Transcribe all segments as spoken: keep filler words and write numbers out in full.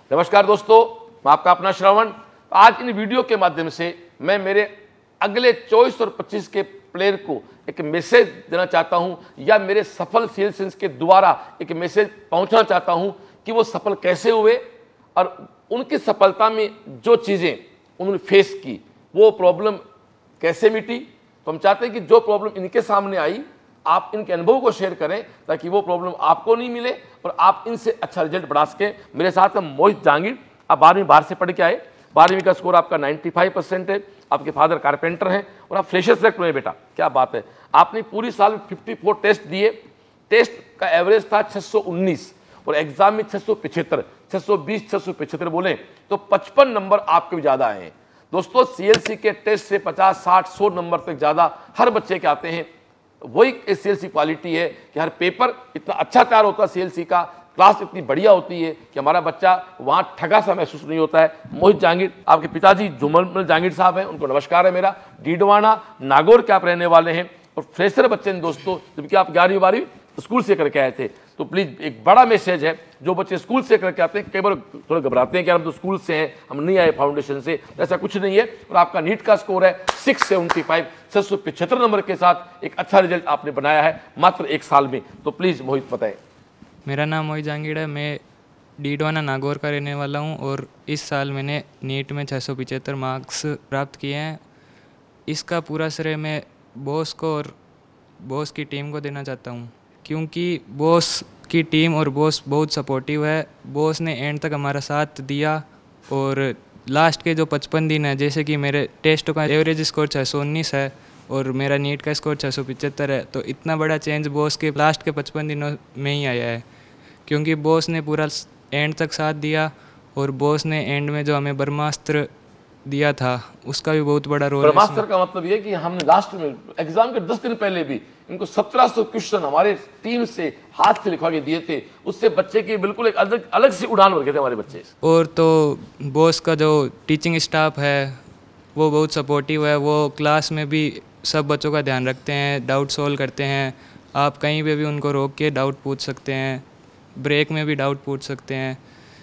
नमस्कार दोस्तों, मैं आपका अपना श्रवण। आज इन वीडियो के माध्यम से मैं मेरे अगले चौबीस और पच्चीस के प्लेयर को एक मैसेज देना चाहता हूं, या मेरे सफल सेल्स के द्वारा एक मैसेज पहुंचना चाहता हूं कि वो सफल कैसे हुए और उनकी सफलता में जो चीज़ें उन्होंने फेस की वो प्रॉब्लम कैसे मिटी। तो हम चाहते हैं कि जो प्रॉब्लम इनके सामने आई आप इनके अनुभव को शेयर करें ताकि वो प्रॉब्लम आपको नहीं मिले और आप इनसे अच्छा रिजल्ट बढ़ा सकें। मेरे साथ है मोहित जहांगीर। आप बारहवीं बाहर से पढ़ के आए, बारहवीं का स्कोर आपका पचानवे परसेंट है, आपके फादर कारपेंटर हैं और आप फ्रेशर सेलेक्ट हुए बेटा, क्या बात है। आपने पूरी साल में चौवन टेस्ट दिए, टेस्ट का एवरेज था छह सौ उन्नीस और एग्जाम में छह सौ पिछहत्तर, छह सौ बीस छह सौ पिछहत्तर बोले तो पचपन नंबर आपके भी ज़्यादा आए हैं। दोस्तों सीएलसी के टेस्ट से पचास साठ सौ नंबर तक ज़्यादा हर बच्चे के आते हैं। वही सीएलसी क्वालिटी है कि हर पेपर इतना अच्छा तैयार होता है, सीएलसी का क्लास इतनी बढ़िया होती है कि हमारा बच्चा वहाँ ठगा सा महसूस नहीं होता है। मोहित जहांगीर, आपके पिताजी जुमल जहांगीर साहब हैं, उनको नमस्कार है मेरा। डीडवाना नागौर के आप रहने वाले हैं और फ्रेशर बच्चे हैं दोस्तों, जबकि आप ग्यारहवीं बारहवीं स्कूल से करके आए थे। तो प्लीज़ एक बड़ा मैसेज है, जो बच्चे स्कूल से करके आते हैं कई बार थोड़ा घबराते हैं कि हम तो स्कूल से हैं, हम नहीं आए फाउंडेशन से, ऐसा कुछ नहीं है। और आपका नीट का स्कोर है सिक्स सेवेंटी फाइव, छः सौ पिछहत्तर नंबर के साथ एक अच्छा रिजल्ट आपने बनाया है मात्र एक साल में। तो प्लीज़ मोहित बताएं। मेरा नाम मोहित जहांगीर है, मैं डीडवाना नागौर का रहने वाला हूं और इस साल मैंने नीट में छः सौ पिचहत्तर मार्क्स प्राप्त किए हैं। इसका पूरा श्रेय मैं बॉस को और बॉस की टीम को देना चाहता हूं, क्योंकि बॉस की टीम और बॉस बहुत सपोर्टिव है। बॉस ने एंड तक हमारा साथ दिया और लास्ट के जो पचपन दिन है, जैसे कि मेरे टेस्ट का एवरेज स्कोर छः सौ उन्नीस है और मेरा नीट का स्कोर छः सौ पिचहत्तर है, तो इतना बड़ा चेंज बॉस के लास्ट के पचपन दिनों में ही आया है, क्योंकि बॉस ने पूरा एंड तक साथ दिया और बॉस ने एंड में जो हमें ब्रह्मास्त्र दिया था उसका भी बहुत बड़ा रोल है। ब्रह्मास्त्र का मतलब ये कि हमने लास्ट में एग्जाम के दस दिन पहले भी इनको सत्रह सौ क्वेश्चन हमारे टीम से हाथ से लिखवा के दिए थे, उससे बच्चे की बिल्कुल एक अलग अलग सी उड़ान भर गए थे हमारे बच्चे। और तो बॉस का जो टीचिंग स्टाफ है वो बहुत सपोर्टिव है, वो क्लास में भी सब बच्चों का ध्यान रखते हैं, डाउट सॉल्व करते हैं। आप कहीं पे भी उनको रोक के डाउट पूछ सकते हैं, ब्रेक में भी डाउट पूछ सकते हैं।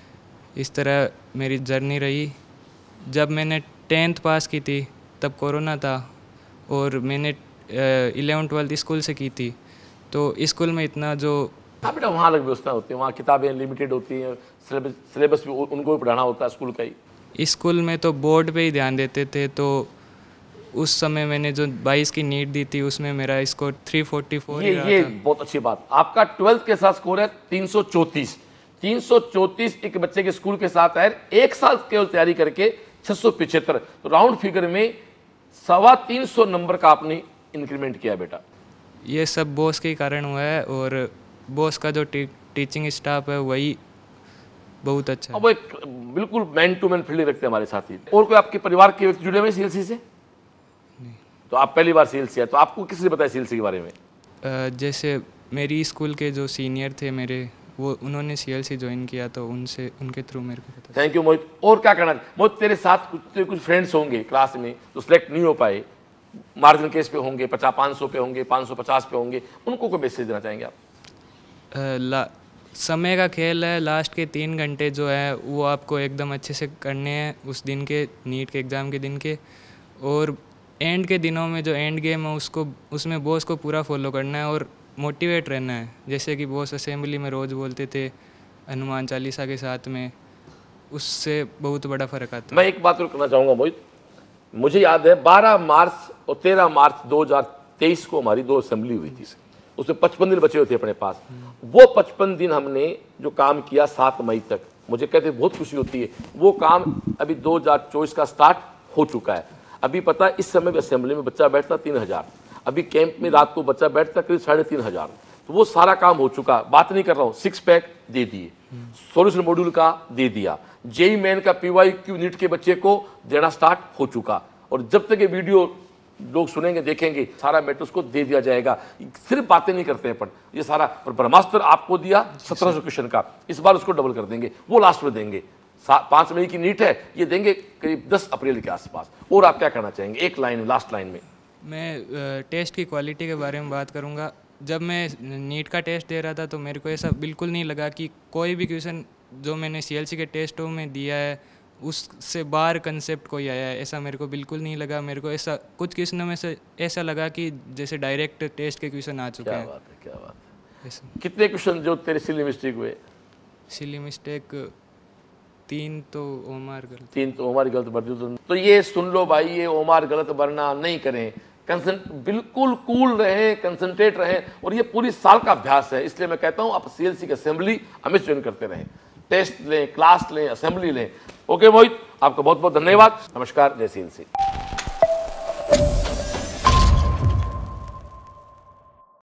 इस तरह मेरी जर्नी रही। जब मैंने टेंथ पास की थी तब कोरोना था और मैंने इलेवन ट्वेल्थ स्कूल से की थी, तो स्कूल में इतना जो हाँ बेटा वहाँ अलग व्यवस्था होती है, वहाँ किताबें लिमिटेड होती हैं, सिलेबस सिलेबस भी उनको भी पढ़ाना होता है स्कूल का ही। स्कूल में तो बोर्ड पे ही ध्यान देते थे, तो उस समय मैंने जो बाईस की नीट दी थी उसमें मेरा स्कोर तीन सौ चौवालीस ये ही रहा ये था। बहुत अच्छी बात। आपका ट्वेल्थ के साथ स्कोर है तीन सौ चौंतीस। तीन सौ चौंतीस एक बच्चे के स्कूल के साथ है, एक साल केवल तैयारी करके छह सौ पिछहत्तर, तो राउंड फिगर में सवा तीन सौ नंबर का आपने इंक्रीमेंट किया बेटा। ये सब बॉस के कारण हुआ है और बॉस का जो टी, टीचिंग स्टाफ है वही बहुत अच्छा है। अब वो एक बिल्कुल मैन टू मैन फील्डिंग रखते हैं हमारे साथी। और कोई आपके परिवार के व्यक्ति जुड़े हुए सीएलसी से? नहीं। तो आप पहली बार सीएलसी है, तो आपको किसने बताया सीएलसी के बारे में? आ, जैसे मेरी स्कूल के जो सीनियर थे मेरे, वो उन्होंने सीएलसी ज्वाइन किया तो उनसे उनके थ्रू मेरे को पता। Thank you Mohit. और क्या करना मोहित, तेरे साथ कुछ तेरे कुछ फ्रेंड्स होंगे क्लास में तो सिलेक्ट नहीं हो पाए, मार्जिन केस पे होंगे, पचास पाँच सौ पे होंगे, पाँच सौ पचास पे होंगे, उनको कोई मैसेज देना चाहेंगे आप? आ, ला समय का खेल है, लास्ट के तीन घंटे जो है वो आपको एकदम अच्छे से करने हैं उस दिन के, नीट के एग्ज़ाम के दिन के, और एंड के दिनों में जो एंड गेम है उसको उसमें बॉस को पूरा फॉलो करना है और मोटिवेट रहना है। जैसे कि बॉस असेंबली में रोज़ बोलते थे हनुमान चालीसा के साथ में, उससे बहुत बड़ा फ़र्क आता है। मैं एक बात और करना चाहूँगा मोहित, मुझे याद है बारह मार्च और तेरह मार्च दो हज़ार तेईस को हमारी दो असेंबली हुई थी, उसमें पचपन दिन बचे हुए थे अपने पास। वो पचपन दिन हमने जो काम किया सात मई तक, मुझे कहते बहुत खुशी होती है। वो काम अभी दो हज़ार चौबीस का स्टार्ट हो चुका है। अभी पता है इस समय असेंबली में बच्चा बैठता तीन हज़ार, अभी कैंप में रात को बच्चा बैठता करीब साढ़े तीन हज़ार, तो वो सारा काम हो चुका। बात नहीं कर रहा हूँ, सिक्स पैक दे दिए, सोल्यूशन मॉड्यूल का दे दिया, जेई मेन का पीवाई क्यू नीट के बच्चे को देना स्टार्ट हो चुका। और जब तक ये वीडियो लोग सुनेंगे देखेंगे सारा मैटर उसको दे दिया जाएगा। सिर्फ बातें नहीं करते हैं पर ये सारा, और ब्रह्मास्त्र आपको दिया सत्रह सौ क्वेश्चन का, इस बार उसको डबल कर देंगे, वो लास्ट में देंगे। पाँच मई की नीट है, ये देंगे करीब दस अप्रैल के आसपास। और आप क्या कहना चाहेंगे एक लाइन में, लास्ट लाइन में? मैं टेस्ट की क्वालिटी के बारे में बात करूंगा। जब मैं नीट का टेस्ट दे रहा था तो मेरे को ऐसा बिल्कुल नहीं लगा कि कोई भी क्वेश्चन जो मैंने सीएलसी के टेस्टों में दिया है उससे बाहर कंसेप्ट कोई आया है, ऐसा मेरे को बिल्कुल नहीं लगा। मेरे को ऐसा कुछ क्वेश्चनों में से ऐसा लगा कि जैसे डायरेक्ट टेस्ट के क्वेश्चन आ चुके क्या हैं। बात है, क्या बात है। ऐसा कितने क्वेश्चन जो तेरे सिली मिस्टेक हुए? सिली मिस्टेक तीन तो ओमार गलत। तीन तो ओमार गलत भर दी। तो, तो ये सुन लो भाई, ये ओमार गलत भरना नहीं करें, कंसंट बिल्कुल कूल रहें, कंसंट्रेट रहें, और ये पूरी साल का अभ्यास है। इसलिए मैं कहता हूँ आप सीएलसी की असेंबली हमेशा ज्वाइन करते रहें, टेस्ट लें, क्लास लें, असेंबली लें। ओके मोहित, आपका बहुत बहुत धन्यवाद। नमस्कार, जय सीएलसी।